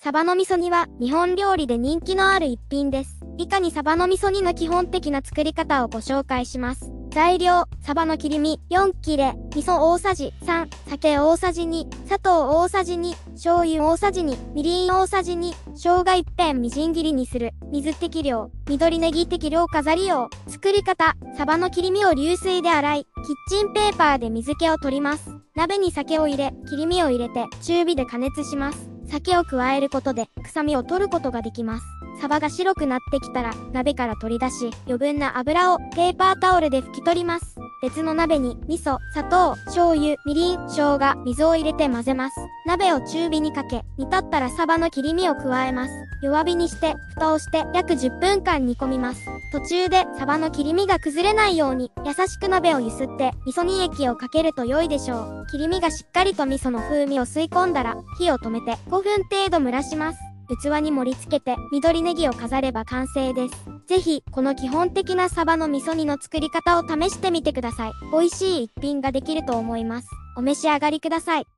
サバの味噌煮は日本料理で人気のある一品です。以下にサバの味噌煮の基本的な作り方をご紹介します。材料、サバの切り身4切れ、味噌大さじ3、酒大さじ2、砂糖大さじ2、醤油大さじ2、みりん大さじ2、生姜1片みじん切りにする、水適量、緑ネギ適量飾り用。作り方、サバの切り身を流水で洗い、キッチンペーパーで水気を取ります。鍋に酒を入れ、切り身を入れて中火で加熱します。酒を加えることで臭みを取ることができます。サバが白くなってきたら鍋から取り出し、余分な油をペーパータオルで拭き取ります。別の鍋に味噌、砂糖、醤油、みりん、生姜、水を入れて混ぜます。鍋を中火にかけ、煮立ったらサバの切り身を加えます。弱火にして蓋をして約10分間煮込みます。途中でサバの切り身が崩れないように優しく鍋をゆすって味噌煮液をかけると良いでしょう。切り身がしっかりと味噌の風味を吸い込んだら火を止めて5分程度蒸らします。器に盛り付けて緑ネギを飾れば完成です。ぜひこの基本的なサバの味噌煮の作り方を試してみてください。美味しい一品ができると思います。お召し上がりください。